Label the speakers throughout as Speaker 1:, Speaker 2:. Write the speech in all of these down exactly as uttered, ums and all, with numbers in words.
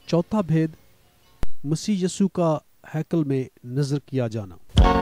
Speaker 1: चौथा भेद मसीह यसू का हैकल में नज़र किया जाना।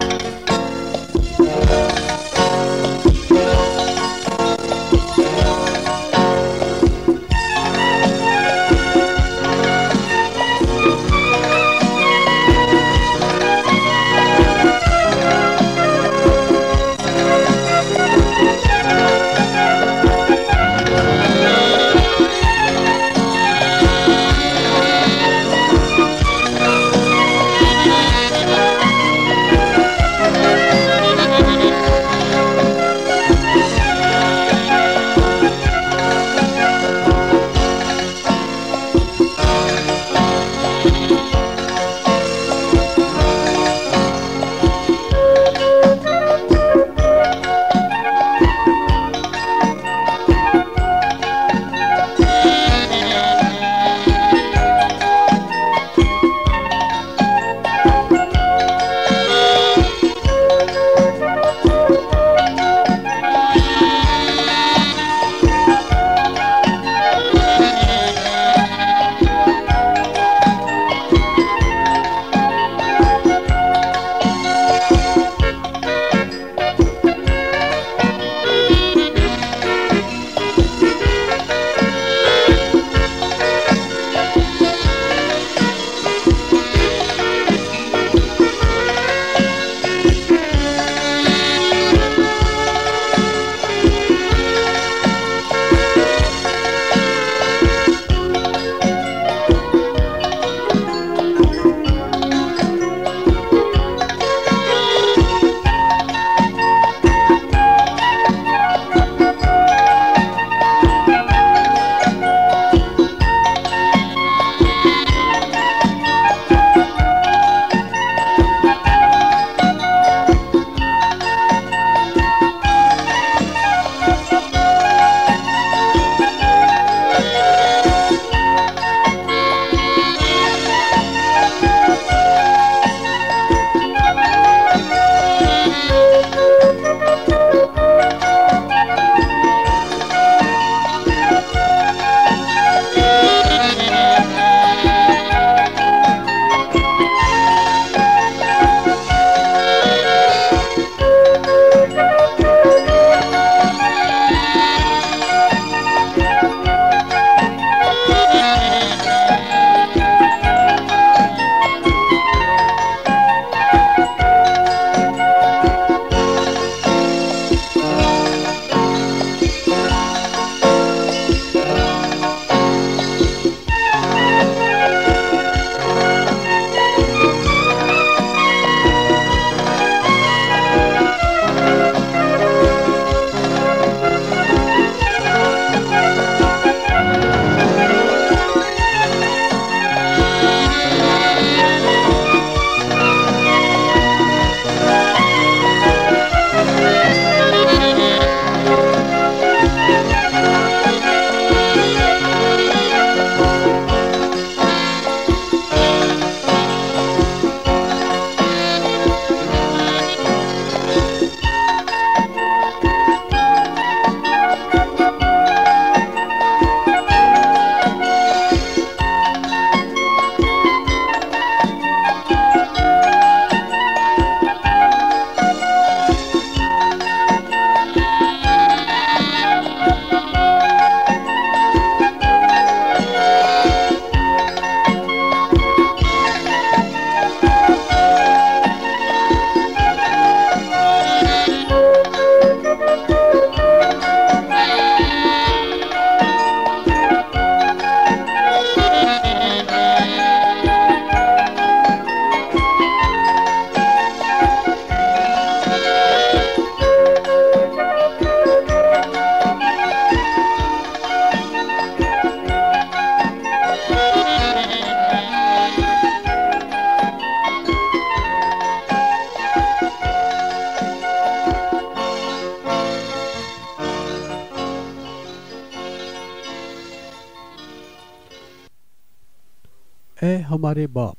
Speaker 1: ए हमारे बाप,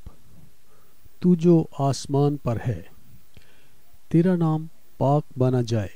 Speaker 1: तू जो आसमान पर है, तेरा नाम पाक बना जाए,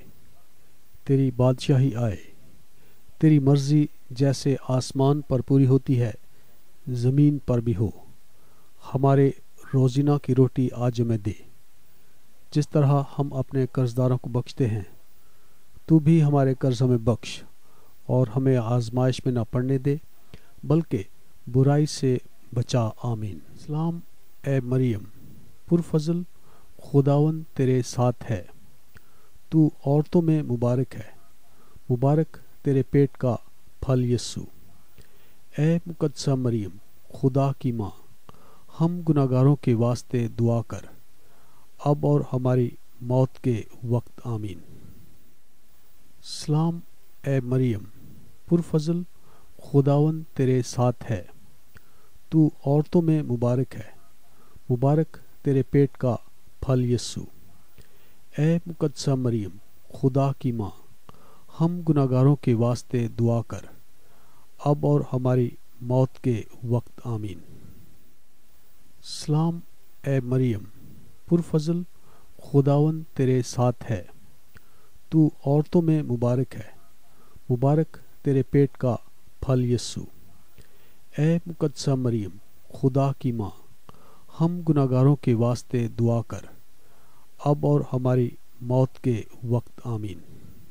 Speaker 1: तेरी बादशाही आए, तेरी मर्ज़ी जैसे आसमान पर पूरी होती है زمین پر بھی ہو، ہمارے روزینہ کی روٹی آج ہمیں دے، جس طرح ہم اپنے قرض داروں کو بخشتے ہیں تو بھی ہمارے قرض ہمیں بخش، اور ہمیں آزمائش میں نہ پڑنے دے بلکہ برائی سے بچا، آمین۔ سلام اے مریم، پرفضل، خداوند تیرے ساتھ ہے، تو عورتوں میں مبارک ہے، مبارک تیرے پیٹ کا پھل یسوع۔ اے مقدسہ مریم، خدا کی ماں، ہم گناہگاروں کے واسطے دعا کر، اب اور ہماری موت کے وقت، آمین۔ سلام اے مریم، پرفضل، خداوند تیرے ساتھ ہے، تو عورتوں میں مبارک ہے، مبارک تیرے پیٹ کا پھل یسوع۔ اے مقدسہ مریم، خدا کی ماں، ہم گناہگاروں کے واسطے دعا کر، اب اور ہماری موت کے وقت، آمین۔ سلام اے مریم، پرفضل، خداوند تیرے ساتھ ہے، تو عورتوں میں مبارک ہے، مبارک تیرے پیٹ کا پھل یسوع۔ اے مقدسہ مریم، خدا کی ماں، ہم گناہگاروں کے واسطے دعا کر، اب اور ہماری موت کے وقت، آمین۔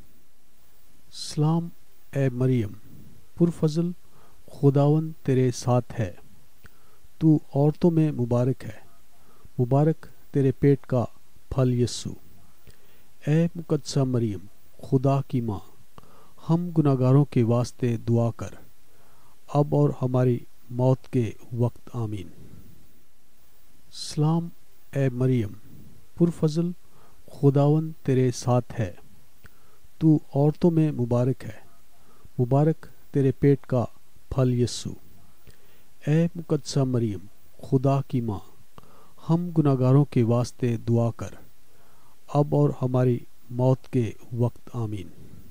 Speaker 1: سلام اے مریم، پرفضل، خداوند تیرے ساتھ ہے، تو عورتوں میں مبارک ہے، مبارک تیرے پیٹ کا پھل یسوع۔ اے مقدسہ مریم، خدا کی ماں، ہم گناہگاروں کے واسطے دعا کر، اب اور ہماری موت کے وقت، آمین۔ سلام اے مریم، پرفضل، خداوند تیرے ساتھ ہے، تو عورتوں میں مبارک ہے، مبارک تیرے پیٹ کا پھل یسوع۔ اے مقدسہ مریم، خدا کی ماں، ہم گناہگاروں کے واسطے دعا کر، اب اور ہماری موت کے وقت، آمین۔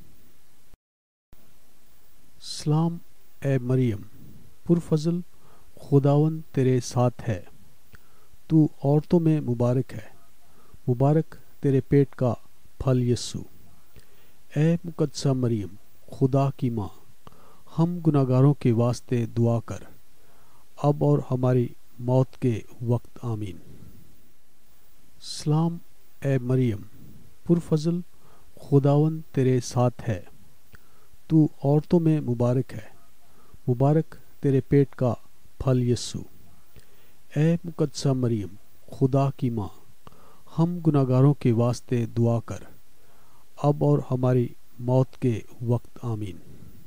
Speaker 1: سلام اے مریم، پرفضل، خداوند تیرے ساتھ ہے، تو عورتوں میں مبارک ہے، مبارک تیرے پیٹ کا پھل یسوع۔ اے مقدسہ مریم، خدا کی ماں، ہم گناہگاروں کے واسطے دعا کر، اب اور ہماری موت کے وقت، آمین۔ سلام اے مریم، پرفضل، خداوند تیرے ساتھ ہے، تو عورتوں میں مبارک ہے، مبارک تیرے پیٹ کا پھل یسوع۔ اے مقدسہ مریم، خدا کی ماں، ہم گناہگاروں کے واسطے دعا کر، اب اور ہماری موت کے وقت، آمین۔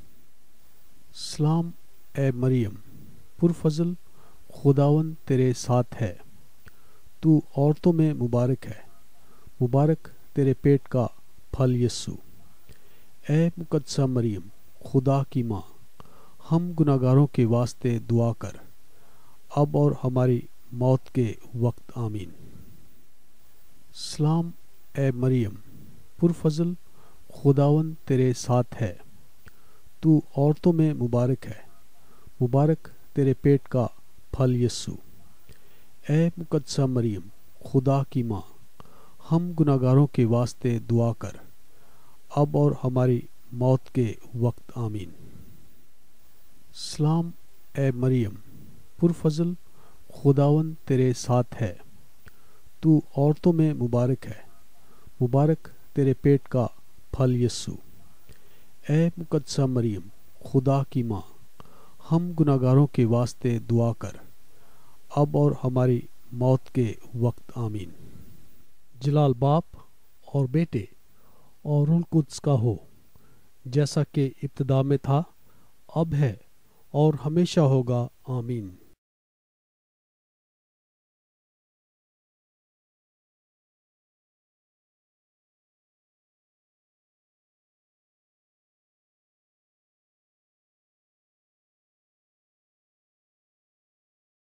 Speaker 1: سلام اے مریم، پرفضل، خداوند تیرے ساتھ ہے، تو عورتوں میں مبارک ہے، مبارک تیرے پیٹ کا پھل یسوع۔ اے مقدسہ مریم، خدا کی ماں، ہم گناہگاروں کے واسطے دعا کر، اب اور ہماری موت کے وقت، آمین۔ سلام اے مریم، پرفضل، خداوند تیرے ساتھ ہے، تو عورتوں میں مبارک ہے، مبارک تیرے پیٹ کا پھل یسوع۔ اے مقدسہ مریم، خدا کی ماں، ہم گناہگاروں کے واسطے دعا کر، اب اور ہماری موت کے وقت، آمین۔ سلام اے مریم، پرفضل، خداوند تیرے ساتھ ہے، تو عورتوں میں مبارک ہے، مبارک تیرے پیٹ کا پھل یسوع۔ اے مقدسہ مریم، خدا کی ماں، ہم گناہگاروں کے واسطے دعا کر، اب اور ہماری موت کے وقت، آمین۔ جلال باپ اور بیٹے اور روح القدس کا ہو، جیسا کہ ابتدا میں تھا، اب ہے اور ہمیشہ ہوگا، آمین۔